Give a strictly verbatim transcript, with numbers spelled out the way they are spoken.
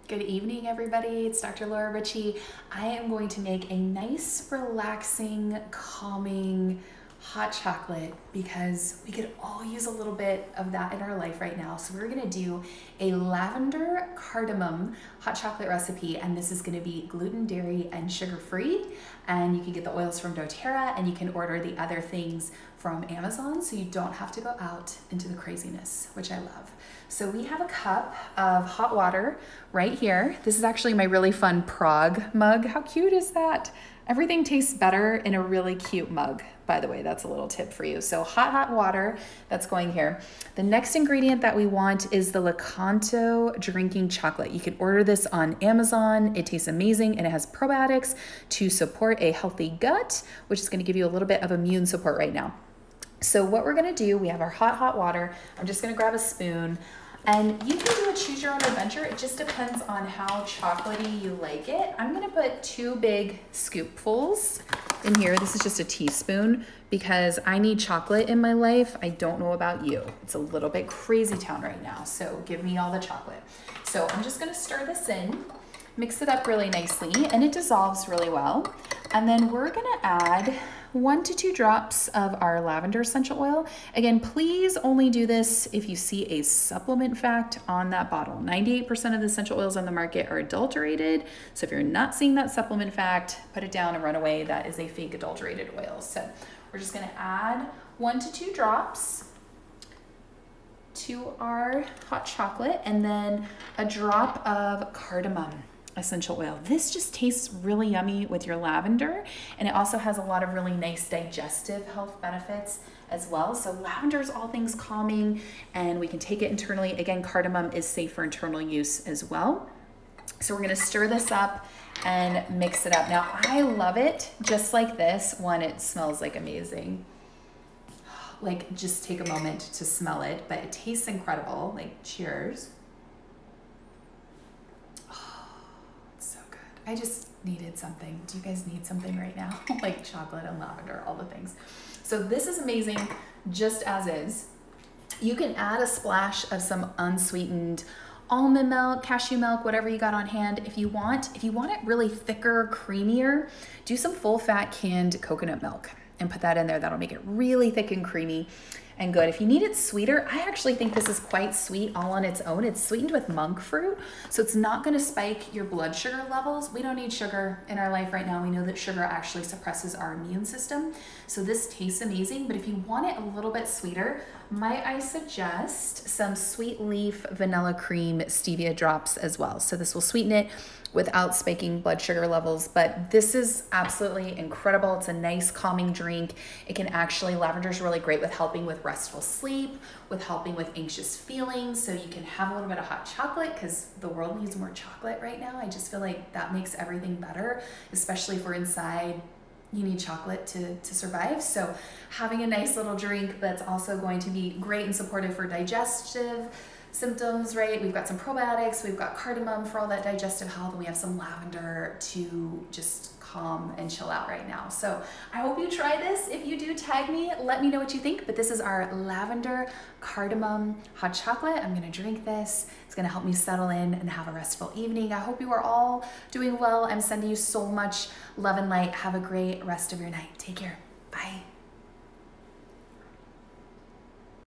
Good evening, everybody. It's Doctor Laura Ritchie. I am going to make a nice, relaxing, calming hot chocolate because we could all use a little bit of that in our life right now. So we're gonna do a lavender cardamom hot chocolate recipe, and this is gonna be gluten, dairy, and sugar-free. And you can get the oils from doTERRA, and you can order the other things from Amazon, so you don't have to go out into the craziness, which I love. So we have a cup of hot water right here. This is actually my really fun Prague mug. How cute is that? Everything tastes better in a really cute mug, by the way. That's a little tip for you. So hot, hot water that's going here. The next ingredient that we want is the Lakanto drinking chocolate. You can order this on Amazon. It tastes amazing, and it has probiotics to support a healthy gut, which is gonna give you a little bit of immune support right now. So what we're gonna do, we have our hot, hot water. I'm just gonna grab a spoon. And you can do a choose your own adventure. It just depends on how chocolatey you like it. I'm gonna put two big scoopfuls in here. This is just a teaspoon because I need chocolate in my life. I don't know about you. It's a little bit crazy town right now, so give me all the chocolate. So I'm just gonna stir this in, mix it up really nicely, and it dissolves really well. And then we're gonna add one to two drops of our lavender essential oil. Again, please only do this if you see a supplement fact on that bottle. ninety-eight percent of the essential oils on the market are adulterated. So if you're not seeing that supplement fact, put it down and run away. That is a fake adulterated oil. So we're just gonna add one to two drops to our hot chocolate, and then a drop of cardamom essential oil. This just tastes really yummy with your lavender, and it also has a lot of really nice digestive health benefits as well. So lavender is all things calming, and we can take it internally. Again, cardamom is safe for internal use as well. So we're gonna stir this up and mix it up. Now, I love it just like this. One, it smells like amazing. Like, just take a moment to smell it, but it tastes incredible. Like, cheers. I just needed something. Do you guys need something right now? Like chocolate and lavender, all the things. So this is amazing just as is. You can add a splash of some unsweetened almond milk, cashew milk, whatever you got on hand if you want. If you want it really thicker, creamier, do some full fat canned coconut milk and put that in there. That'll make it really thick and creamy and good. If you need it sweeter, I actually think this is quite sweet all on its own. It's sweetened with monk fruit, so it's not gonna spike your blood sugar levels. We don't need sugar in our life right now. We know that sugar actually suppresses our immune system. So this tastes amazing, but if you want it a little bit sweeter, might I suggest some sweet leaf vanilla cream stevia drops as well. So this will sweeten it without spiking blood sugar levels, but this is absolutely incredible. It's a nice calming drink. It can actually, lavender is really great with helping with restful sleep, with helping with anxious feelings. So you can have a little bit of hot chocolate because the world needs more chocolate right now. I just feel like that makes everything better, especially if we're inside. You need chocolate to, to survive. So having a nice little drink that's also going to be great and supportive for digestive symptoms, right? We've got some probiotics, we've got cardamom for all that digestive health, and we have some lavender to just calm and chill out right now. So I hope you try this. If you do, tag me, let me know what you think. But this is our lavender cardamom hot chocolate. I'm gonna drink this. It's gonna help me settle in and have a restful evening. I hope you are all doing well. I'm sending you so much love and light. Have a great rest of your night. Take care. Bye.